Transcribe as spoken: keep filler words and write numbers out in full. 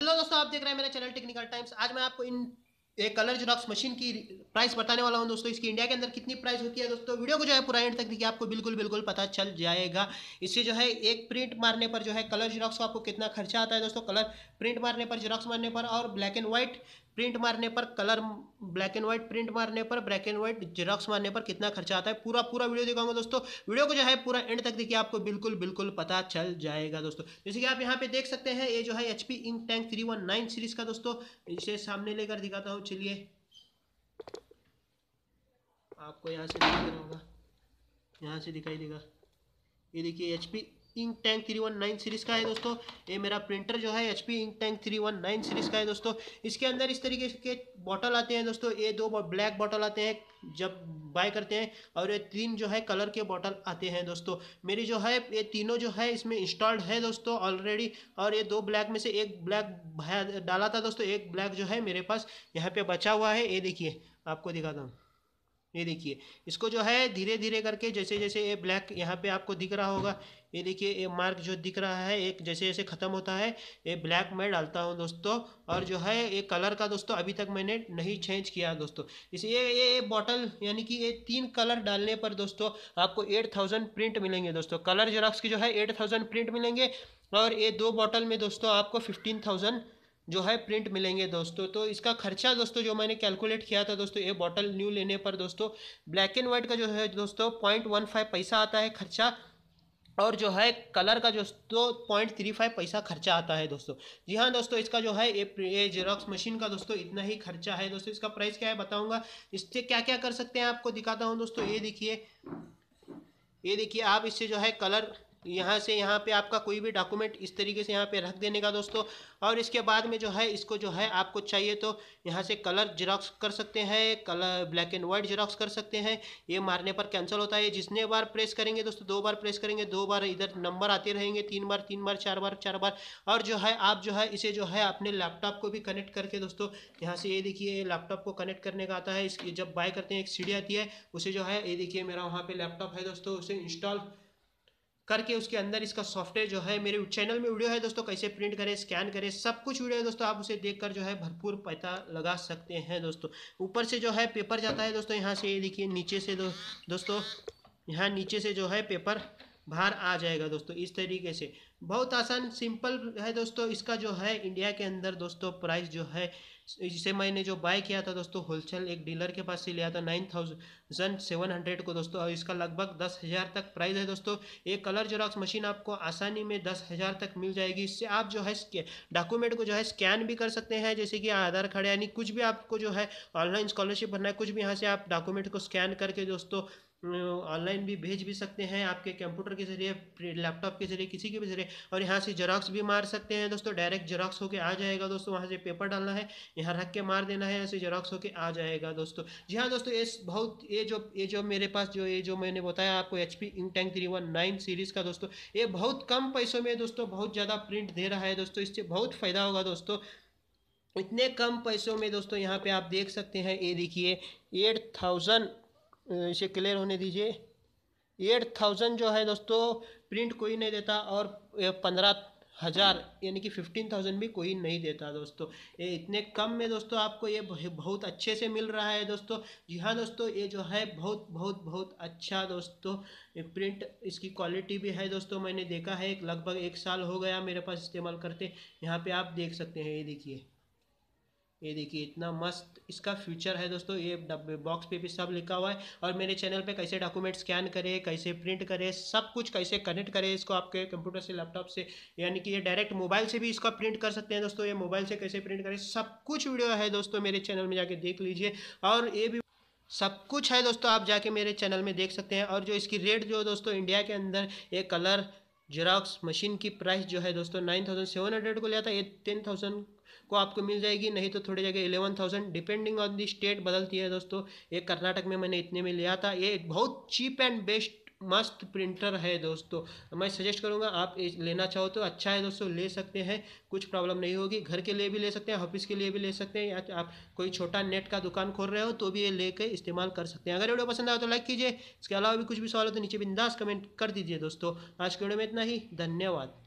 Hello दोस्तों, आप देख रहे हैं मेरा चैनल टेक्निकल टाइम्स। आज मैं आपको इन एक कलर जेरॉक्स मशीन की प्राइस बताने वाला हूं दोस्तों। इसकी इंडिया के अंदर कितनी प्राइस होती है दोस्तों, वीडियो को जो है पूरा एंड तक देखिए, आपको बिल्कुल बिल्कुल पता चल जाएगा। इससे जो है एक प्रिंट मारने पर जो है कलर जेरॉक्स को आपको कितना खर्चा आता है दोस्तों, कलर प्रिंट मारने पर, जेरॉक्स मारने पर और ब्लैक एंड व्हाइट प्रिंट मारने पर, colour black and white print मारने पर, ब्लैक एंड व्हाइट जेरॉक्स मारने पर कितना खर्चा आता है, पूरा पूरा वीडियो दिखाऊंगा दोस्तों। वीडियो को जो है पूरा एंड तक देखिए, आपको बिल्कुल बिल्कुल पता चल जाएगा दोस्तों। जैसे कि आप यहाँ पे देख सकते हैं, ये जो है HP ink tank three one nine series का दोस्तों। इसे सामने लेकर दिखाता हूँ, चलिए। आपको यहाँ से दिख रहा होगा, यहाँ से दिखाई देगा। ये देखिए H P ink tank three one nine series का है दोस्तों। ये मेरा प्रिंटर जो है H P ink tank three one nine series का है दोस्तों। इसके अंदर इस तरीके के बॉटल आते हैं दोस्तों। ये दो ब्लैक बॉटल आते हैं जब बाय करते हैं, और ये तीन जो है कलर के बॉटल आते हैं दोस्तों। मेरी जो है ये तीनों जो है इसमें इंस्टॉल्ड है दोस्तों ऑलरेडी। और ये दो ब्लैक में से एक ब्लैक डाला था दोस्तों, एक ब्लैक जो है मेरे पास यहाँ पे बचा हुआ है। ये देखिए, आपको दिखाता हूँ। ये देखिए, इसको जो है धीरे धीरे करके, जैसे जैसे ये ब्लैक यहाँ पे आपको दिख रहा होगा, ये देखिए ये मार्क जो दिख रहा है, एक जैसे जैसे ख़त्म होता है ये ब्लैक मैं डालता हूँ दोस्तों। और जो है ये कलर का दोस्तों अभी तक मैंने नहीं चेंज किया दोस्तों। इसलिए ये ये बॉटल यानी कि ये तीन कलर डालने पर दोस्तों आपको एट थाउजेंड प्रिंट मिलेंगे दोस्तों। कलर जेरॉक्स की जो है एट थाउजेंड प्रिंट मिलेंगे, और ये दो बॉटल में दोस्तों आपको फिफ्टीन थाउजेंड जो है प्रिंट मिलेंगे दोस्तों। तो इसका खर्चा दोस्तों जो मैंने कैलकुलेट किया था दोस्तों, ये बॉटल न्यू लेने पर दोस्तों ब्लैक एंड व्हाइट का जो है दोस्तों पॉइंट वन फाइव पैसा आता है खर्चा, और जो है कलर का जो दोस्तों पॉइंट थ्री फाइव पैसा खर्चा आता है दोस्तों। जी हाँ दोस्तों, इसका जो है ये ये जेरॉक्स मशीन का दोस्तों इतना ही खर्चा है दोस्तों। इसका प्राइस क्या है बताऊंगा, इससे क्या क्या कर सकते हैं आपको दिखाता हूँ दोस्तों। ये देखिए, ये देखिए आप इससे जो है कलर यहाँ से यहाँ पे आपका कोई भी डॉक्यूमेंट इस तरीके से यहाँ पे रख देने का दोस्तों। और इसके बाद में जो है इसको जो है आपको चाहिए तो यहाँ से कलर जेरॉक्स कर सकते हैं, colour black and white xerox कर सकते हैं। ये मारने पर कैंसिल होता है। जितने बार प्रेस करेंगे दोस्तों, दो बार प्रेस करेंगे, दो बार इधर नंबर आते रहेंगे, तीन बार तीन बार चार बार चार बार। और जो है आप जो है इसे जो है अपने लैपटॉप को भी कनेक्ट करके दोस्तों, यहाँ से ये देखिए लैपटॉप को कनेक्ट करने का आता है। इसकी जब बाय करते हैं एक सीडी आती है, उसे जो है ये देखिए मेरा वहाँ पे लैपटॉप है दोस्तों, उसे इंस्टॉल करके उसके अंदर इसका सॉफ्टवेयर जो है, मेरे चैनल में वीडियो है दोस्तों, कैसे प्रिंट करें, स्कैन करें, सब कुछ वीडियो है दोस्तों। आप उसे देखकर जो है भरपूर पता लगा सकते हैं दोस्तों। ऊपर से जो है पेपर जाता है दोस्तों, यहाँ से ये देखिए नीचे से दो, दोस्तों यहाँ नीचे से जो है पेपर बाहर आ जाएगा दोस्तों इस तरीके से। बहुत आसान सिंपल है दोस्तों। इसका जो है इंडिया के अंदर दोस्तों प्राइस जो है, जिसे मैंने जो बाय किया था दोस्तों होलसेल एक डीलर के पास से लिया था नाइन थाउजेंड सेवन हंड्रेड को दोस्तों, और इसका लगभग दस हज़ार तक प्राइस है दोस्तों। एक कलर जेरॉक्स मशीन आपको आसानी में दस हज़ार तक मिल जाएगी। इससे आप जो है डॉक्यूमेंट को जो है स्कैन भी कर सकते हैं, जैसे कि आधार कार्ड, यानी कुछ भी आपको जो है ऑनलाइन स्कॉलरशिप भरना है, कुछ भी यहाँ से आप डॉक्यूमेंट को स्कैन करके दोस्तों ऑनलाइन भी भेज भी सकते हैं, आपके कंप्यूटर के जरिए, लैपटॉप के जरिए, किसी के भी जरिए। और यहाँ से जेरॉक्स भी मार सकते हैं दोस्तों, डायरेक्ट जेरॉक्स होके आ जाएगा दोस्तों। वहाँ से पेपर डालना है, यहाँ रख के मार देना है, यहाँ से जेरॉक्स होके आ जाएगा दोस्तों। जी हाँ दोस्तों, ये बहुत ये जो ये जो मेरे पास जो ये जो मैंने बताया आपको H P ink tank three one nine series का दोस्तों, ये बहुत कम पैसों में दोस्तों बहुत ज़्यादा प्रिंट दे रहा है दोस्तों। इससे बहुत फ़ायदा होगा दोस्तों। इतने कम पैसों में दोस्तों यहाँ पे आप देख सकते हैं, ये देखिए एट थाउजेंड, इसे क्लियर होने दीजिए। एट थाउजेंड जो है दोस्तों प्रिंट कोई नहीं देता, और पंद्रह हज़ार यानी कि फिफ्टीन थाउजेंड भी कोई नहीं देता दोस्तों। ये इतने कम में दोस्तों आपको ये बहुत अच्छे से मिल रहा है दोस्तों। जी हाँ दोस्तों, ये जो है बहुत बहुत बहुत अच्छा दोस्तों प्रिंट, इसकी क्वालिटी भी है दोस्तों। मैंने देखा है, एक लगभग एक साल हो गया मेरे पास इस्तेमाल करते। यहाँ पे आप देख सकते हैं, ये देखिए, ये देखिए इतना मस्त इसका फ्यूचर है दोस्तों। ये डब्बे बॉक्स पे भी सब लिखा हुआ है, और मेरे चैनल पे कैसे डॉक्यूमेंट स्कैन करें, कैसे प्रिंट करें, सब कुछ कैसे कनेक्ट करें इसको आपके कंप्यूटर से, लैपटॉप से, यानी कि ये डायरेक्ट मोबाइल से भी इसका प्रिंट कर सकते हैं दोस्तों। ये मोबाइल से कैसे प्रिंट करें, सब कुछ वीडियो है दोस्तों मेरे चैनल में, जाके देख लीजिए। और ये भी सब कुछ है दोस्तों, आप जाके मेरे चैनल में देख सकते हैं। और जो इसकी रेट जो दोस्तों इंडिया के अंदर एक कलर जेरॉक्स मशीन की प्राइस जो है दोस्तों नाइन थाउजेंड सेवन हंड्रेड को लिया था, ये टेन थाउजेंड को आपको मिल जाएगी, नहीं तो थोड़ी जगह eleven thousand, depending on the state बदलती है दोस्तों। ये कर्नाटक में मैंने इतने में लिया था। ये बहुत चीप एंड बेस्ट मस्त प्रिंटर है दोस्तों। मैं सजेस्ट करूंगा, आप लेना चाहो तो अच्छा है दोस्तों, ले सकते हैं, कुछ प्रॉब्लम नहीं होगी। घर के लिए भी ले सकते हैं, ऑफिस के लिए भी ले सकते हैं, या आप कोई छोटा नेट का दुकान खोल रहे हो तो भी ये लेके इस्तेमाल कर सकते हैं। अगर वीडियो पसंद आए तो लाइक कीजिए। इसके अलावा भी कुछ भी सवाल हो तो नीचे बिंदास कमेंट कर दीजिए दोस्तों। आज के वीडियो में इतना ही, धन्यवाद।